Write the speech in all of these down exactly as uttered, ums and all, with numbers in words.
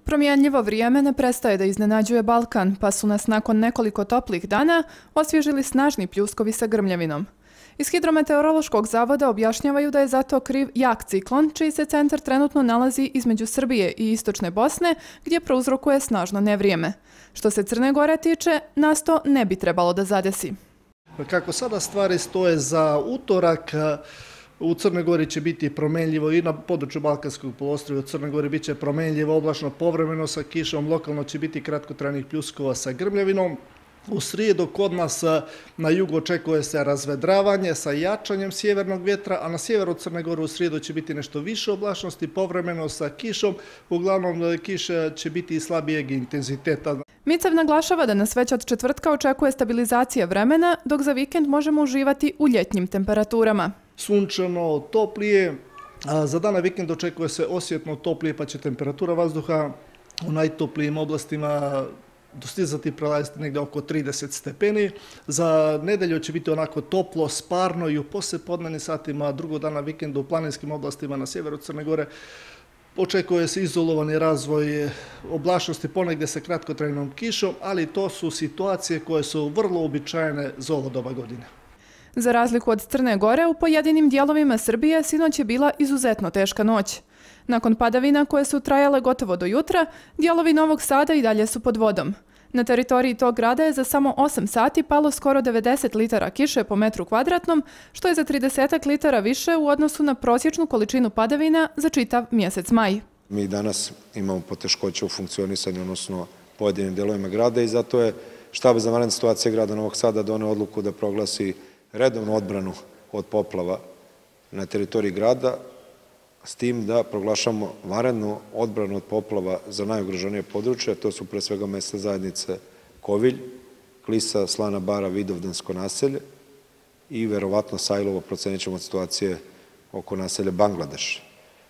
Promjenljivo vrijeme ne prestaje da iznenađuje Balkan, pa su nas nakon nekoliko toplih dana osvježili snažni pljuskovi sa grmljavinom. Iz Hidrometeorološkog zavoda objašnjavaju da je zato kriv jak ciklon, čiji se centar trenutno nalazi između Srbije i istočne Bosne, gdje prouzrokuje snažno nevrijeme. Što se Crne Gore tiče, nas to ne bi trebalo da zadesi. Kako sada stvari stoje za utorak, u Crnoj Gori će biti promenljivo i na području Balkanskog poluostrva u Crnoj Gori bit će promenljivo, oblačno, povremeno sa kišom, lokalno će biti kratkotrajnih pljuskova sa grmljavinom. U srijedu kod nas na jugu očekuje se razvedravanje sa jačanjem sjevernog vjetra, a na sjeveru Crne Gore u srijedu će biti nešto više oblačnosti, povremeno sa kišom. Uglavnom kiša će biti i slabijeg intenziteta. Micav naglašava da nas već od četvrtka očekuje stabilizacija vremena, dok za vikend možemo uživati u ljetnjim temperaturama. Sunčano, toplije, a za dana vikend očekuje se osjetno toplije, pa će temperatura vazduha u najtoplijim oblastima dostizati, prelaziti negdje oko trideset stepeni. Za nedelju će biti onako toplo, sparno i u poslijepodnevnim satima drugog dana vikenda u planinskim oblastima na sjeveru Crne Gore očekuje se izolovani razvoj oblačnosti, ponegdje sa kratkotrajnom kišom, ali to su situacije koje su vrlo uobičajene za ovo doba godine. Za razliku od Crne Gore, u pojedinim dijelovima Srbije sinoć je bila izuzetno teška noć. Nakon padavina koje su trajale gotovo do jutra, dijelovi Novog Sada i dalje su pod vodom. Na teritoriji tog grada je za samo osam sati palo skoro devedeset litara kiše po metru kvadratnom, što je za trideset litara više u odnosu na prosječnu količinu padavina za čitav mjesec maj. Mi danas imamo poteškoće u funkcionisanju, odnosno pojedinim dijelovima grada, i zato je štab za vanredne situacije grada Novog Sada doneo odluku da proglasi redovnu odbranu od poplava na teritoriji grada, s tim da proglašamo vanrednu odbranu od poplava za najugroženije područje. To su pre svega mesne zajednice Kovilj, Klisa, Slana Bara, Vidovdansko naselje i verovatno Sajlovo, procenit ćemo od situacije oko naselja Bangladeš.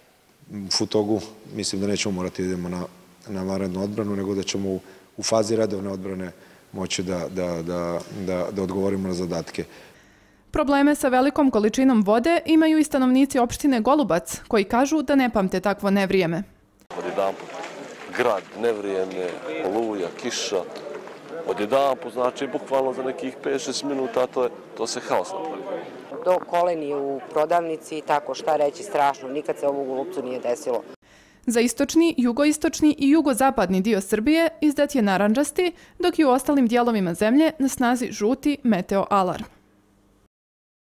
U Futogu mislim da nećemo morati da idemo na, na vanrednu odbranu, nego da ćemo u, u fazi redovne odbrane moći da, da, da, da, da odgovorimo na zadatke. Probleme sa velikom količinom vode imaju i stanovnici opštine Golubac, koji kažu da ne pamte takvo nevrijeme. Odjedanput grad, nevrijeme, oluja, kiša, odjedanput, znači bukvalno za nekih pet šest minuta to, je, to se haos napravi. Do koleni u prodavnici, tako šta reći, strašno, nikad se ovo u Golupcu nije desilo. Za istočni, jugoistočni i jugozapadni dio Srbije izdat je narandžasti, dok i u ostalim dijelovima zemlje na snazi žuti meteo alarm.